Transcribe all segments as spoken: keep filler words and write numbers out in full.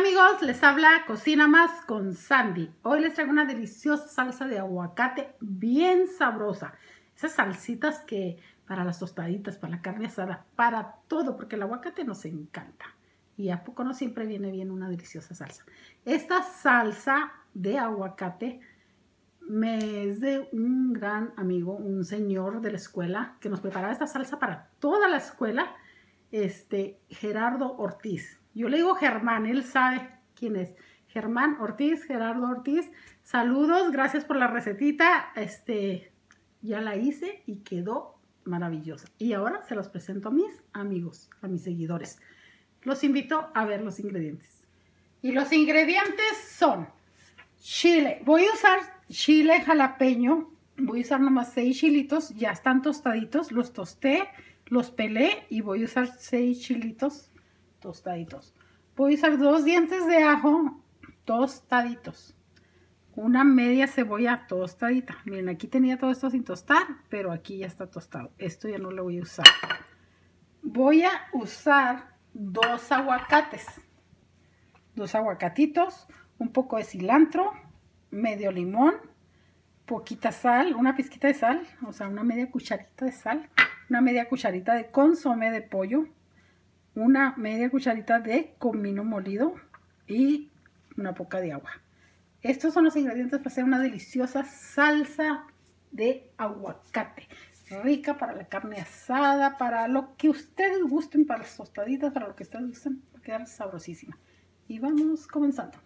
amigos, les habla Cocina Más con Sandy. Hoy les traigo una deliciosa salsa de aguacate bien sabrosa. Esas salsitas que para las tostaditas, para la carne asada, para todo, porque el aguacate nos encanta. Y a poco no siempre viene bien una deliciosa salsa. Esta salsa de aguacate me es de un gran amigo, un señor de la escuela, que nos preparaba esta salsa para toda la escuela, este, Gerardo Ortiz. Yo le digo Germán, él sabe quién es. Germán Ortiz, Gerardo Ortiz. Saludos, gracias por la recetita. Este, ya la hice y quedó maravillosa. Y ahora se los presento a mis amigos, a mis seguidores. Los invito a ver los ingredientes. Y los ingredientes son chile. Voy a usar chile jalapeño. Voy a usar nomás seis chilitos. Ya están tostaditos. Los tosté, los pelé y voy a usar seis chilitos tostaditos. Voy a usar dos dientes de ajo tostaditos. Una media cebolla tostadita. Miren, aquí tenía todo esto sin tostar, pero aquí ya está tostado. Esto ya no lo voy a usar. Voy a usar dos aguacates. Dos aguacatitos, un poco de cilantro, medio limón, poquita sal, una pizquita de sal, o sea, una media cucharita de sal, una media cucharita de consomé de pollo, una media cucharita de comino molido y una poca de agua. Estos son los ingredientes para hacer una deliciosa salsa de aguacate. Rica para la carne asada, para lo que ustedes gusten, para las tostaditas, para lo que ustedes gusten, va a quedar sabrosísima. Y vamos comenzando.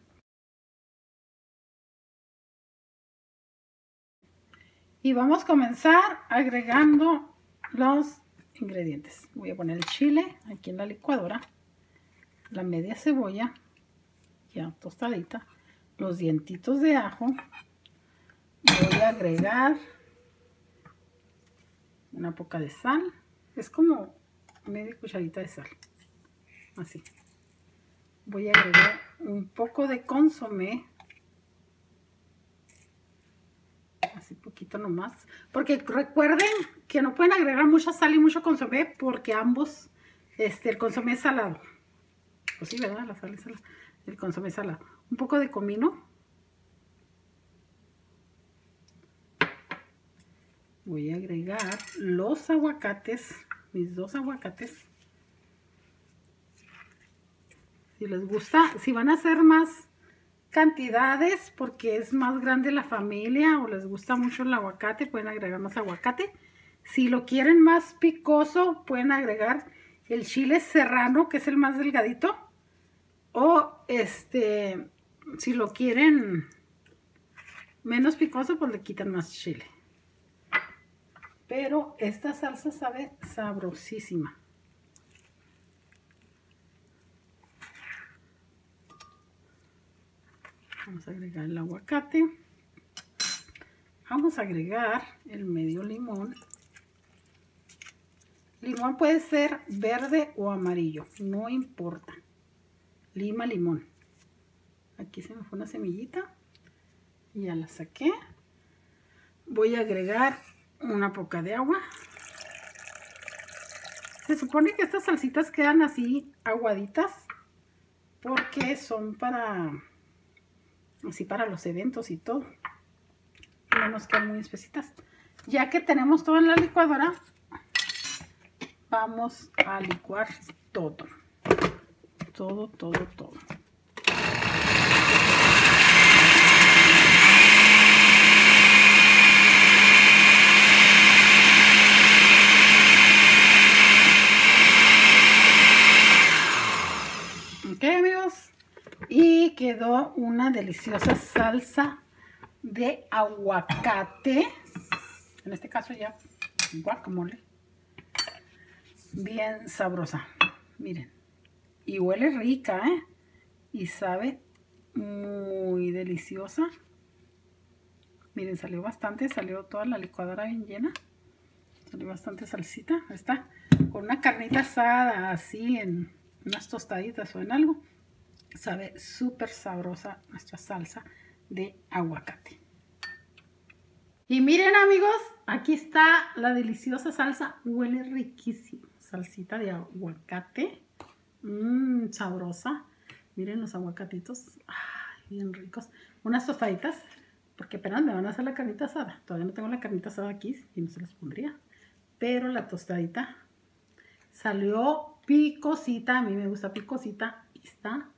Y vamos a comenzar agregando los ingredientes. Voy a poner el chile aquí en la licuadora, la media cebolla ya tostadita, los dientitos de ajo. Voy a agregar una poca de sal, es como media cucharita de sal, así. Voy a agregar un poco de consomé, así poquito nomás, porque recuerden que no pueden agregar mucha sal y mucho consomé porque ambos, este, el consomé es salado. Pues sí, ¿verdad? La sal es salada, el consomé es salado. Un poco de comino. Voy a agregar los aguacates, mis dos aguacates. Si les gusta, si van a hacer más cantidades porque es más grande la familia o les gusta mucho el aguacate, pueden agregar más aguacate. Si lo quieren más picoso, pueden agregar el chile serrano, que es el más delgadito. O este, si lo quieren menos picoso, pues le quitan más chile. Pero esta salsa sabe sabrosísima. Vamos a agregar el aguacate. Vamos a agregar el medio limón. Limón puede ser verde o amarillo, no importa. Lima, limón. Aquí se me fue una semillita. Ya la saqué. Voy a agregar una poca de agua. Se supone que estas salsitas quedan así aguaditas porque son para... así para los eventos y todo. No nos quedan muy espesitas. Ya que tenemos todo en la licuadora, vamos a licuar todo. Todo, todo, todo. Ok, amigos. Y quedó una deliciosa salsa de aguacate. En este caso ya guacamole. Bien sabrosa. Miren. Y huele rica, ¿eh? Y sabe muy deliciosa. Miren, salió bastante. Salió toda la licuadora bien llena. Salió bastante salsita. Ahí está. Con una carnita asada así en unas tostaditas o en algo. Sabe súper sabrosa nuestra salsa de aguacate. Y miren, amigos, aquí está la deliciosa salsa. Huele riquísimo. Salsita de aguacate. Mmm, sabrosa. Miren los aguacatitos. Ay, bien ricos. Unas tostaditas, porque apenas me van a hacer la carnita asada. Todavía no tengo la carnita asada aquí y no se las pondría. Pero la tostadita salió picosita. A mí me gusta picosita. Y está.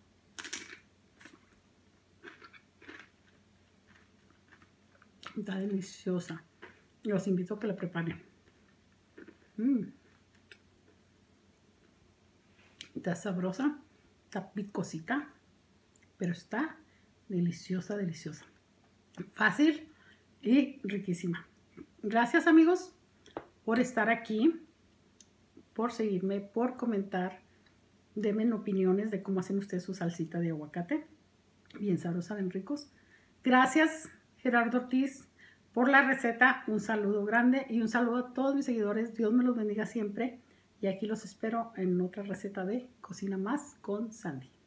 Está deliciosa. Los invito a que la preparen. Mm. Está sabrosa. Está picosita. Pero está deliciosa, deliciosa. Fácil y riquísima. Gracias, amigos, por estar aquí, por seguirme, por comentar. Denme opiniones de cómo hacen ustedes su salsita de aguacate. Bien sabrosa, bien ricos. Gracias, Gerardo Ortiz, por la receta. Un saludo grande y un saludo a todos mis seguidores. Dios me los bendiga siempre. Y aquí los espero en otra receta de Cocina Más con Sandy.